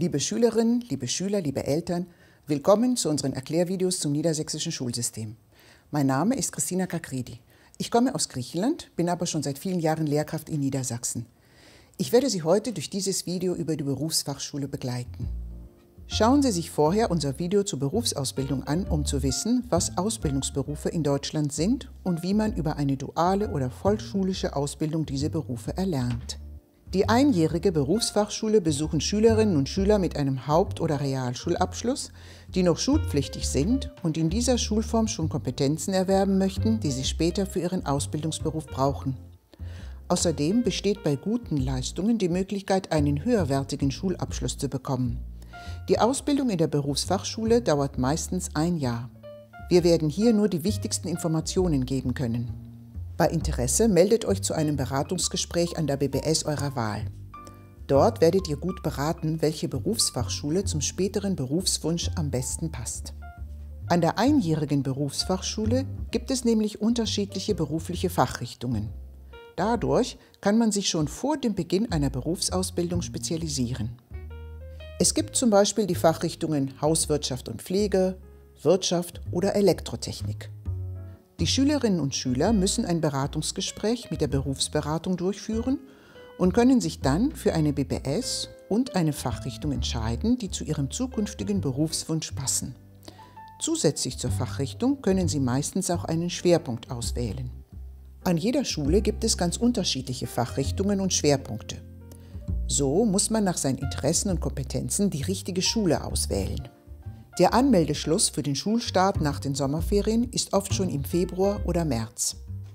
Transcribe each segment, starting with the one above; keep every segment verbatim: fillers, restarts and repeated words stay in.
Liebe Schülerinnen, liebe Schüler, liebe Eltern, willkommen zu unseren Erklärvideos zum niedersächsischen Schulsystem. Mein Name ist Christina Kakridi. Ich komme aus Griechenland, bin aber schon seit vielen Jahren Lehrkraft in Niedersachsen. Ich werde Sie heute durch dieses Video über die Berufsfachschule begleiten. Schauen Sie sich vorher unser Video zur Berufsausbildung an, um zu wissen, was Ausbildungsberufe in Deutschland sind und wie man über eine duale oder vollschulische Ausbildung diese Berufe erlernt. Die einjährige Berufsfachschule besuchen Schülerinnen und Schüler mit einem Haupt- oder Realschulabschluss, die noch schulpflichtig sind und in dieser Schulform schon Kompetenzen erwerben möchten, die sie später für ihren Ausbildungsberuf brauchen. Außerdem besteht bei guten Leistungen die Möglichkeit, einen höherwertigen Schulabschluss zu bekommen. Die Ausbildung in der Berufsfachschule dauert meistens ein Jahr. Wir werden hier nur die wichtigsten Informationen geben können. Bei Interesse meldet euch zu einem Beratungsgespräch an der B B S eurer Wahl. Dort werdet ihr gut beraten, welche Berufsfachschule zum späteren Berufswunsch am besten passt. An der einjährigen Berufsfachschule gibt es nämlich unterschiedliche berufliche Fachrichtungen. Dadurch kann man sich schon vor dem Beginn einer Berufsausbildung spezialisieren. Es gibt zum Beispiel die Fachrichtungen Hauswirtschaft und Pflege, Wirtschaft oder Elektrotechnik. Die Schülerinnen und Schüler müssen ein Beratungsgespräch mit der Berufsberatung durchführen und können sich dann für eine B B S und eine Fachrichtung entscheiden, die zu ihrem zukünftigen Berufswunsch passen. Zusätzlich zur Fachrichtung können sie meistens auch einen Schwerpunkt auswählen. An jeder Schule gibt es ganz unterschiedliche Fachrichtungen und Schwerpunkte. So muss man nach seinen Interessen und Kompetenzen die richtige Schule auswählen. Der Anmeldeschluss für den Schulstart nach den Sommerferien ist oft schon im Februar oder März.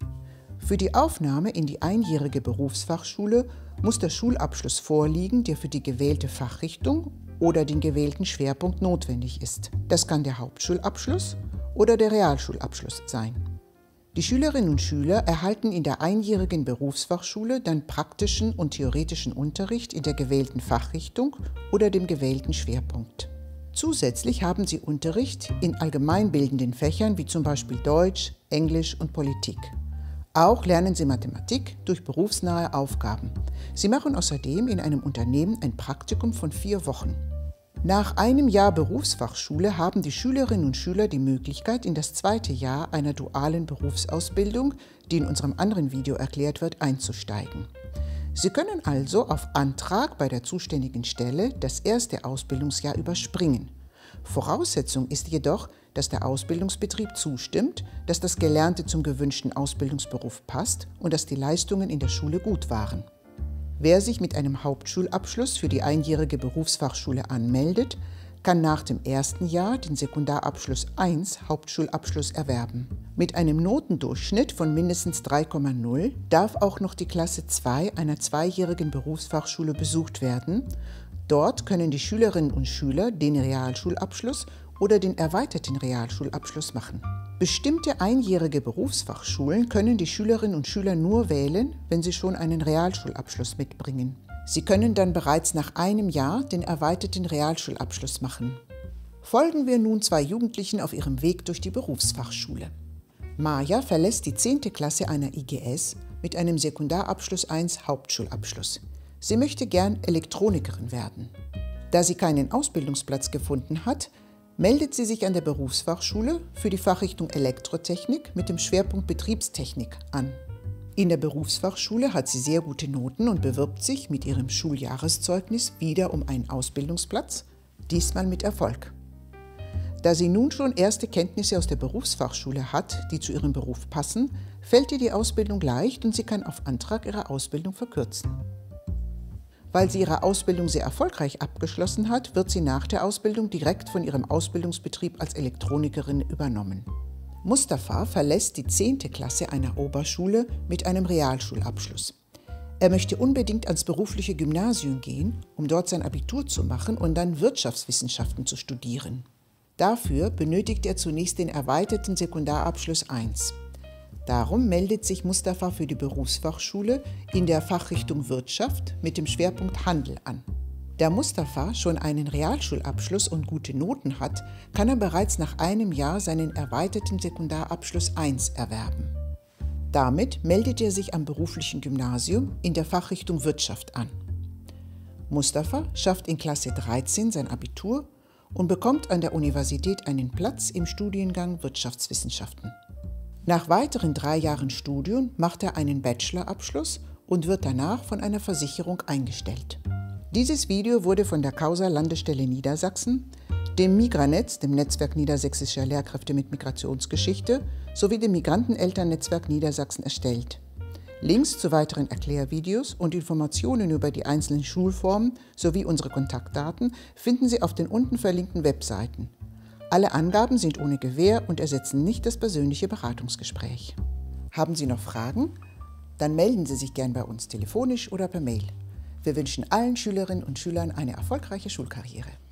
Für die Aufnahme in die einjährige Berufsfachschule muss der Schulabschluss vorliegen, der für die gewählte Fachrichtung oder den gewählten Schwerpunkt notwendig ist. Das kann der Hauptschulabschluss oder der Realschulabschluss sein. Die Schülerinnen und Schüler erhalten in der einjährigen Berufsfachschule dann praktischen und theoretischen Unterricht in der gewählten Fachrichtung oder dem gewählten Schwerpunkt. Zusätzlich haben sie Unterricht in allgemeinbildenden Fächern wie zum Beispiel Deutsch, Englisch und Politik. Auch lernen sie Mathematik durch berufsnahe Aufgaben. Sie machen außerdem in einem Unternehmen ein Praktikum von vier Wochen. Nach einem Jahr Berufsfachschule haben die Schülerinnen und Schüler die Möglichkeit, in das zweite Jahr einer dualen Berufsausbildung, die in unserem anderen Video erklärt wird, einzusteigen. Sie können also auf Antrag bei der zuständigen Stelle das erste Ausbildungsjahr überspringen. Voraussetzung ist jedoch, dass der Ausbildungsbetrieb zustimmt, dass das Gelernte zum gewünschten Ausbildungsberuf passt und dass die Leistungen in der Schule gut waren. Wer sich mit einem Hauptschulabschluss für die einjährige Berufsfachschule anmeldet, kann nach dem ersten Jahr den Sekundarabschluss eins Hauptschulabschluss erwerben. Mit einem Notendurchschnitt von mindestens drei Komma null darf auch noch die Klasse zwei einer zweijährigen Berufsfachschule besucht werden. Dort können die Schülerinnen und Schüler den Realschulabschluss oder den erweiterten Realschulabschluss machen. Bestimmte einjährige Berufsfachschulen können die Schülerinnen und Schüler nur wählen, wenn sie schon einen Realschulabschluss mitbringen. Sie können dann bereits nach einem Jahr den erweiterten Realschulabschluss machen. Folgen wir nun zwei Jugendlichen auf ihrem Weg durch die Berufsfachschule. Maja verlässt die zehnte Klasse einer I G S mit einem Sekundarabschluss eins Hauptschulabschluss. Sie möchte gern Elektronikerin werden. Da sie keinen Ausbildungsplatz gefunden hat, meldet sie sich an der Berufsfachschule für die Fachrichtung Elektrotechnik mit dem Schwerpunkt Betriebstechnik an. In der Berufsfachschule hat sie sehr gute Noten und bewirbt sich mit ihrem Schuljahreszeugnis wieder um einen Ausbildungsplatz, diesmal mit Erfolg. Da sie nun schon erste Kenntnisse aus der Berufsfachschule hat, die zu ihrem Beruf passen, fällt ihr die Ausbildung leicht und sie kann auf Antrag ihre Ausbildung verkürzen. Weil sie ihre Ausbildung sehr erfolgreich abgeschlossen hat, wird sie nach der Ausbildung direkt von ihrem Ausbildungsbetrieb als Elektronikerin übernommen. Mustafa verlässt die zehnte Klasse einer Oberschule mit einem Realschulabschluss. Er möchte unbedingt ans berufliche Gymnasium gehen, um dort sein Abitur zu machen und dann Wirtschaftswissenschaften zu studieren. Dafür benötigt er zunächst den erweiterten Sekundarabschluss eins. Darum meldet sich Mustafa für die Berufsfachschule in der Fachrichtung Wirtschaft mit dem Schwerpunkt Handel an. Da Mustafa schon einen Realschulabschluss und gute Noten hat, kann er bereits nach einem Jahr seinen erweiterten Sekundarabschluss eins erwerben. Damit meldet er sich am beruflichen Gymnasium in der Fachrichtung Wirtschaft an. Mustafa schafft in Klasse dreizehn sein Abitur und bekommt an der Universität einen Platz im Studiengang Wirtschaftswissenschaften. Nach weiteren drei Jahren Studium macht er einen Bachelorabschluss und wird danach von einer Versicherung eingestellt. Dieses Video wurde von der Causa Landesstelle Niedersachsen, dem Migranetz, dem Netzwerk niedersächsischer Lehrkräfte mit Migrationsgeschichte, sowie dem Migrantenelternnetzwerk Niedersachsen erstellt. Links zu weiteren Erklärvideos und Informationen über die einzelnen Schulformen sowie unsere Kontaktdaten finden Sie auf den unten verlinkten Webseiten. Alle Angaben sind ohne Gewähr und ersetzen nicht das persönliche Beratungsgespräch. Haben Sie noch Fragen? Dann melden Sie sich gern bei uns telefonisch oder per Mail. Wir wünschen allen Schülerinnen und Schülern eine erfolgreiche Schulkarriere.